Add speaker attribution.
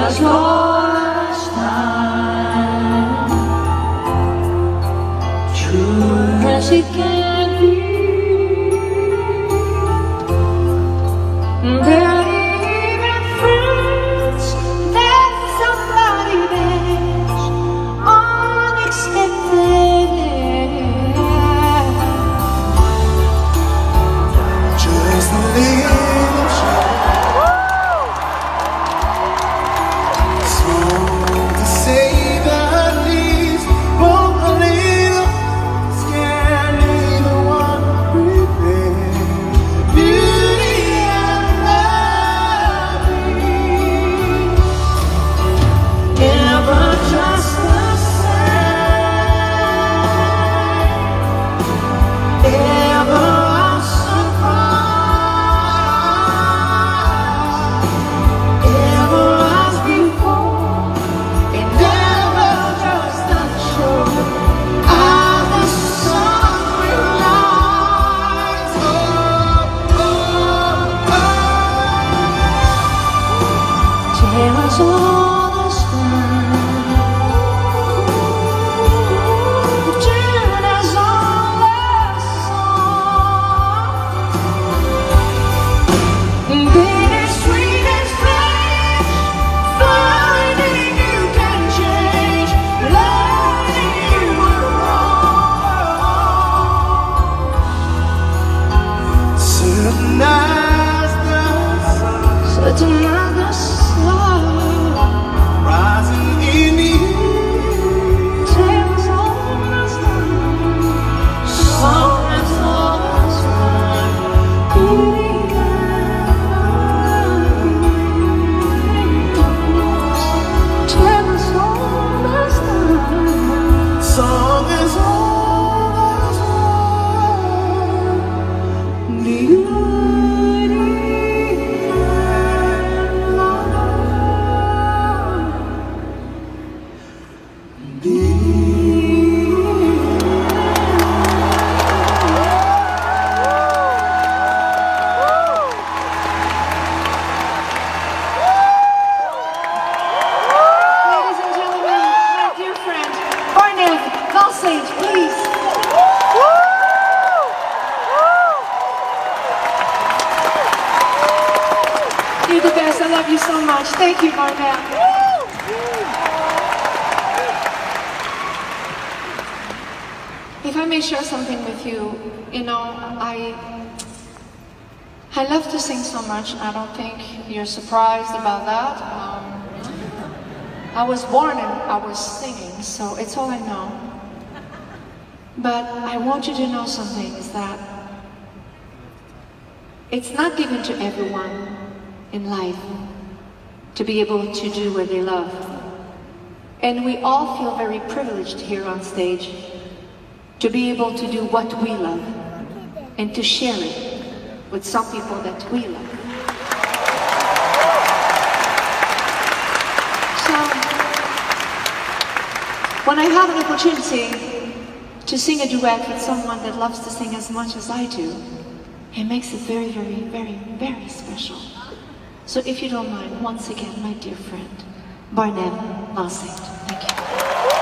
Speaker 1: was lost time, true as it can be. There are even friends that somebody that's unexpected.
Speaker 2: Just a little shadow, small to say that leaves, but a little scared neither one prepare. Beauty and loving,
Speaker 1: Never just the same, ever a surprise, ever as before, and never just unsure as the sun will rise. Tell us all the story, tell us all the song. Bittersweet and strange, finding you can change, learning you were wrong.
Speaker 2: certain as the sun
Speaker 1: Such another song.
Speaker 2: rising in the east.
Speaker 1: Tell us all the story, song as all the song. Beauty and loving, tell us all the story.
Speaker 2: Song is all that's one.
Speaker 1: Beauty and love. Ladies and gentlemen, my dear friend, Barnett Gossage, please. You're the best. I love you so much. Thank you, Barnett. If I may share something with you, you know, I love to sing so much. I don't think you're surprised about that. I was born and I was singing, so it's all I know. But I want you to know something, is that it's not given to everyone in life to be able to do what they love. And we all feel very privileged here on stage to be able to do what we love and to share it with some people that we love. So, when I have an opportunity to sing a duet with someone that loves to sing as much as I do, it makes it very, very, very, very special. So if you don't mind, once again, my dear friend, Barnett Gossage. Thank you.